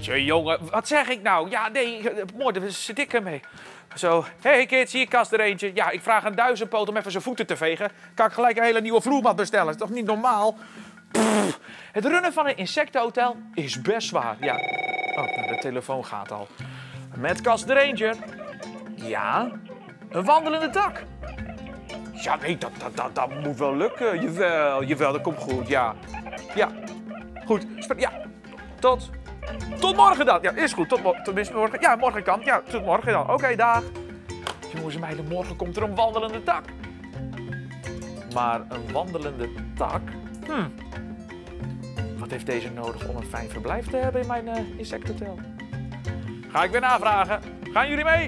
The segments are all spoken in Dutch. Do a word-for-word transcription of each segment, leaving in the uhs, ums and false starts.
Jeetje, jongen, wat zeg ik nou? Ja, nee, mooi, daar zit ik ermee. Zo, hé hey kids, hier kast er eentje. Ja, ik vraag een duizendpoot om even zijn voeten te vegen. Kan ik gelijk een hele nieuwe vloermat bestellen? Dat is toch niet normaal? Pff, het runnen van een insectenhotel is best zwaar. Ja, oh, nou, de telefoon gaat al. Met Kast de Ranger. Ja, een wandelende tak. Ja, nee, dat, dat, dat, dat moet wel lukken. Jawel, jawel, dat komt goed, ja. Ja, goed. Ja, tot... Tot morgen dan. Ja, is goed. Tot, mo tot morgen. Ja, morgen kan. Ja, tot morgen dan. Oké, okay, dag. Jongens en meiden, morgen komt er een wandelende tak. Maar een wandelende tak? Hm. Wat heeft deze nodig om een fijn verblijf te hebben in mijn uh, insecthotel? Ga ik weer navragen. Gaan jullie mee?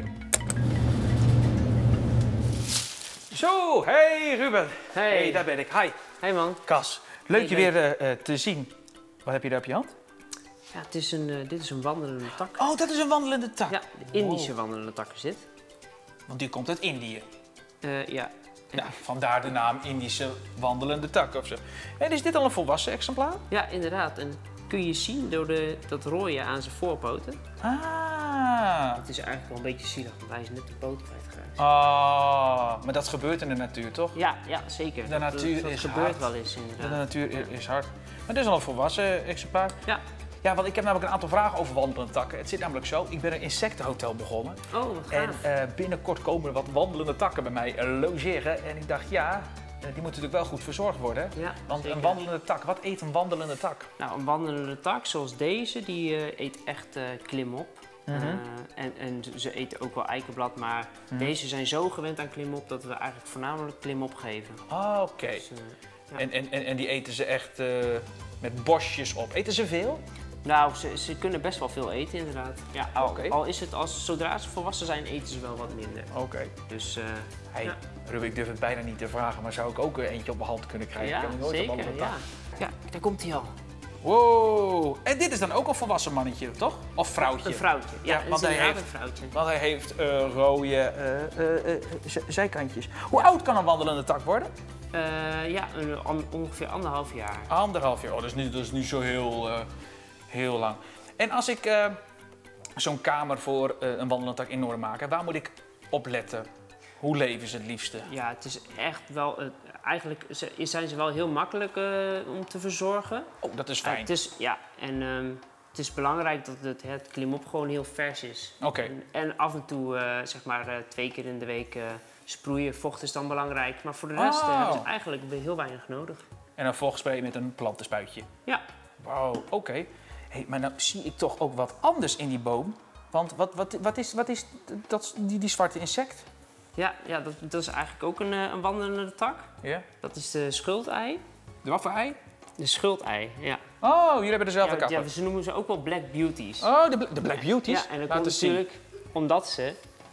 Zo, hey Ruben. Hey. Hey, daar ben ik. Hi. Hey man. Kas, leuk hey, je leuk. weer uh, te zien. Wat heb je daar op je hand? Ja, het is een, uh, dit is een wandelende tak. Oh, dat is een wandelende tak. Ja, de Indische wow. wandelende tak is dit. Want die komt uit Indië. Uh, ja. Nou, vandaar de naam Indische wandelende tak of zo. En is dit al een volwassen exemplaar? Ja, inderdaad. En kun je zien door de, dat rooien aan zijn voorpoten. Ah. Het is eigenlijk wel een beetje zielig, want hij is net de poot kwijtgeraakt. Oh, maar dat gebeurt in de natuur, toch? Ja, ja, zeker. De dat, natuur dat, dat is gebeurt hard. wel eens inderdaad. De natuur ja. is hard. Maar dit is al een volwassen exemplaar. Ja. Ja, want ik heb namelijk een aantal vragen over wandelende takken. Het zit namelijk zo, ik ben een insectenhotel begonnen. Oh, wat En gaaf. uh, binnenkort komen er wat wandelende takken bij mij uh, logeren. En ik dacht, ja, die moeten natuurlijk wel goed verzorgd worden. Ja, want zeker. een wandelende tak, wat eet een wandelende tak? Nou, een wandelende tak zoals deze, die uh, eet echt uh, klimop. Mm-hmm. uh, en, en ze eten ook wel eikenblad, maar mm-hmm. deze zijn zo gewend aan klimop dat we eigenlijk voornamelijk klimop geven. Oh, oké. Okay. Dus, uh, ja. en, en, en die eten ze echt uh, met bosjes op. Eten ze veel? Nou, ze, ze kunnen best wel veel eten inderdaad. Ja, al, okay. al is het als, zodra ze volwassen zijn, eten ze wel wat minder. Oké. Okay. Dus, uh, hey, ja. Ruben, ik durf het bijna niet te vragen, maar zou ik ook eentje op mijn hand kunnen krijgen? Ja, ik heb nooit zeker, een ja. Ja, daar komt hij al. Wow, en dit is dan ook een volwassen mannetje, toch? Of vrouwtje? Een vrouwtje, ja, ja want, hij heeft, een vrouwtje. want hij heeft uh, rode uh, uh, uh, zijkantjes. Hoe oud kan een wandelende tak worden? Uh, ja, een, on, ongeveer anderhalf jaar. Anderhalf jaar, oh, dat is niet, dat is niet zo heel, uh, heel lang. En als ik uh, zo'n kamer voor uh, een wandelende tak in orde maak, waar moet ik op letten? Hoe leven ze het liefste? Ja, het is echt wel... Uh, eigenlijk zijn ze wel heel makkelijk uh, om te verzorgen. Oh, dat is fijn. Uh, het is, ja, en um, het is belangrijk dat het, het klimop gewoon heel vers is. Oké. Okay. En, en af en toe, uh, zeg maar, uh, twee keer in de week uh, sproeien. Vocht is dan belangrijk. Maar voor de rest oh. uh, hebben ze eigenlijk heel weinig nodig. En een vochtspray met een plantenspuitje? Ja. Wauw, oké. Okay. Hey, maar nou zie ik toch ook wat anders in die boom. Want wat, wat, wat is, wat is dat, die, die zwarte insect? Ja, ja dat, dat is eigenlijk ook een, een wandelende tak. Ja? Dat is de schuldei. De wat voor ei? De schuldei, ja. Oh, jullie hebben dezelfde ja, kappen. Ja, ze noemen ze ook wel black beauties. Oh, de, de black beauties? Ja, en dat komt natuurlijk omdat ze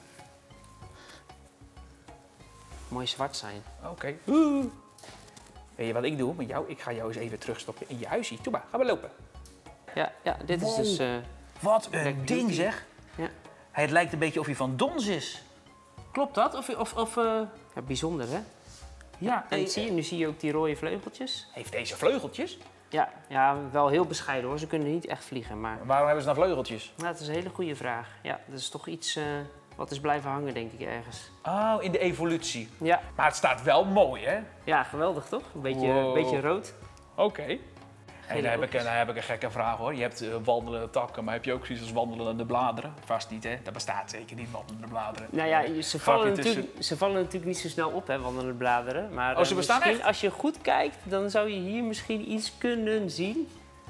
mooi zwart zijn. Oké. Okay. Weet je wat ik doe met jou? Ik ga jou eens even terugstoppen in je huisje. Toe maar, gaan we lopen. Ja, ja dit wow. is dus... Uh, wat een ding zeg. Ja. Het lijkt een beetje of hij van dons is. Klopt dat? Of, of, of uh... ja, bijzonder hè? Ja. En zie je, nu zie je ook die rode vleugeltjes. Heeft deze vleugeltjes? Ja, ja, wel heel bescheiden hoor. Ze kunnen niet echt vliegen, maar... Waarom hebben ze dan vleugeltjes? Nou, dat is een hele goede vraag. Ja, dat is toch iets uh, wat is blijven hangen, denk ik, ergens. Oh, in de evolutie. Ja. Maar het staat wel mooi, hè? Ja, geweldig toch? Een beetje, wow. een beetje rood. Oké. Okay. Hey, daar, heb ik, daar heb ik een gekke vraag hoor. Je hebt uh, wandelende takken, maar heb je ook zoiets als wandelende bladeren? Vast niet, hè? Dat bestaat zeker niet, wandelende bladeren. Nou ja, ze vallen, natuurlijk, ze vallen natuurlijk niet zo snel op, hè, wandelende bladeren. Maar oh, ze uh, bestaan misschien, echt? als je goed kijkt, dan zou je hier misschien iets kunnen zien.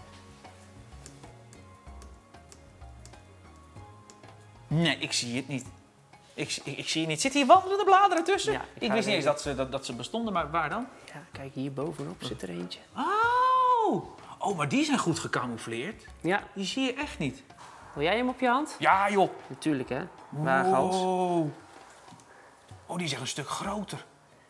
Nee, ik zie het niet. Ik, ik, ik zie het niet. Zitten hier wandelende bladeren tussen? Ja, ik ik wist niet eens dat ze, dat, dat ze bestonden, maar waar dan? Ja, kijk, hier bovenop zit er eentje. Oh! Oh, maar die zijn goed gecamoufleerd. Ja. Die zie je echt niet. Wil jij hem op je hand? Ja, joh. Natuurlijk, hè. Waaghals. Wow. Oh, die is echt een stuk groter.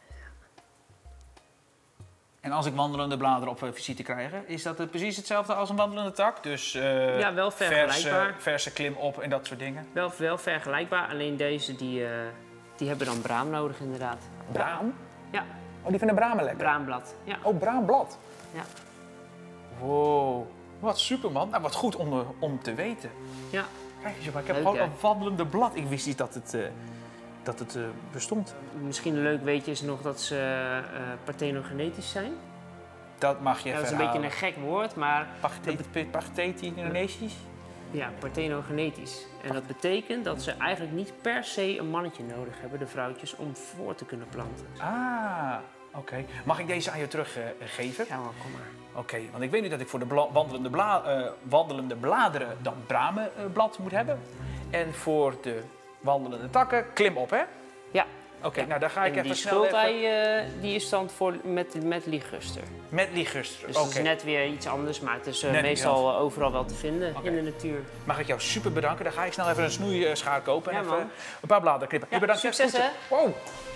En als ik wandelende bladeren op visite krijg, is dat precies hetzelfde als een wandelende tak? Dus uh, ja, wel vergelijkbaar. Verse, verse klim op en dat soort dingen? Wel, wel vergelijkbaar, alleen deze die, uh, die hebben dan braam nodig inderdaad. Braam? Ja. Oh, die vinden bramen lekker? Braamblad, ja. Oh, braamblad? Ja. Wow. Wat super, man. Nou, wat goed om, uh, om te weten. Ja. Kijk eens, maar ik heb Leuk, gewoon hè? een wandelende blad. Ik wist niet dat het, uh, dat het uh, bestond. Misschien een leuk weetje is nog dat ze uh, parthenogenetisch zijn. Dat mag je Ja, even dat is een beetje een gek woord, maar... Partheti-Indonesisch? Ja, parthenogenetisch. En dat betekent dat ze eigenlijk niet per se een mannetje nodig hebben, de vrouwtjes, om voor te kunnen planten. Ah, oké. Okay. Mag ik deze aan je teruggeven? Uh, ja, maar kom maar. Oké, okay, want ik weet nu dat ik voor de bla wandelende, bla uh, wandelende bladeren dan bramenblad uh, moet hebben. En voor de wandelende takken klim op, hè? Ja. Oké, okay, ja. nou daar ga ik en even die snel schildei, even... uh, die is dan voor met, met liguster. Met liguster, Dus oké. okay. Het is net weer iets anders, maar het is uh, meestal uh, overal wel te vinden okay. in de natuur. Mag ik jou super bedanken? Dan ga ik snel even een snoeischaar kopen en ja, even man. een paar bladeren knippen. Ja, bedankt. succes, hè? Wow.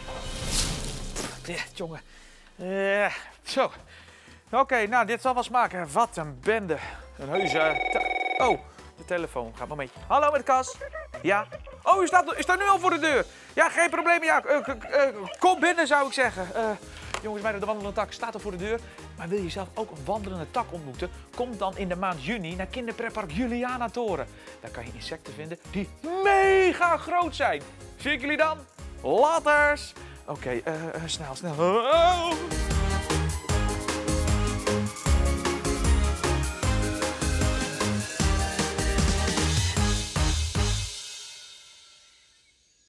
Ja, jongen. Uh, zo. Oké, okay, nou dit zal wel smaken. Wat een bende. Een heuse... Oh, de telefoon gaat een beetje. Hallo met Cas. Ja. Oh, u staat, u staat nu al voor de deur. Ja, geen probleem. Ja, uh, uh, uh, kom binnen zou ik zeggen. Uh, jongens, de wandelende tak staat al voor de deur. Maar wil je zelf ook een wandelende tak ontmoeten? Kom dan in de maand juni naar kinderpreppark Juliana Toren. Daar kan je insecten vinden die mega groot zijn. Zie ik jullie dan? Laters. Oké, okay, uh, uh, snel, snel. Oh.